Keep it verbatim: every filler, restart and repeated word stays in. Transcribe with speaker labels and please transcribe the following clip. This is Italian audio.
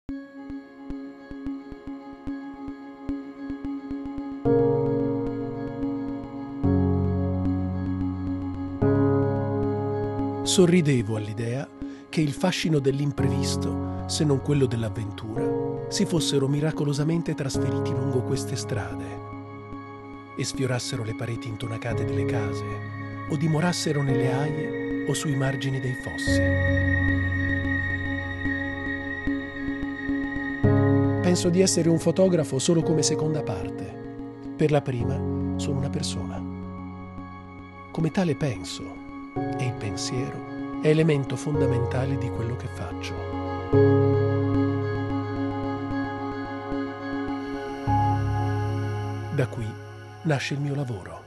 Speaker 1: Sorridevo all'idea che il fascino dell'imprevisto, se non quello dell'avventura, si fossero miracolosamente trasferiti lungo queste strade e sfiorassero le pareti intonacate delle case o dimorassero nelle aie o sui margini dei fossi. Penso di essere un fotografo solo come seconda parte. Per la prima sono una persona. Come tale penso, e il pensiero è elemento fondamentale di quello che faccio. Da qui nasce il mio lavoro.